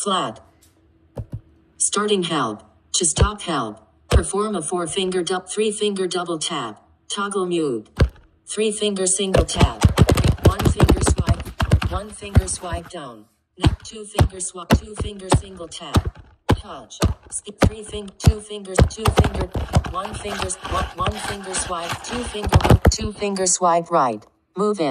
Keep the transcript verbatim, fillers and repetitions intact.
Flat. Starting help. To stop help. Perform a four-finger dub, three-finger double tap. Toggle mute. Three-finger single tap. One-finger swipe. One-finger swipe down. Now two-finger swap. Two-finger single tap. Touch. Speak three finger. Two fingers. Two finger. One finger. One, one finger swipe. Two finger. Two finger swipe right. Move in.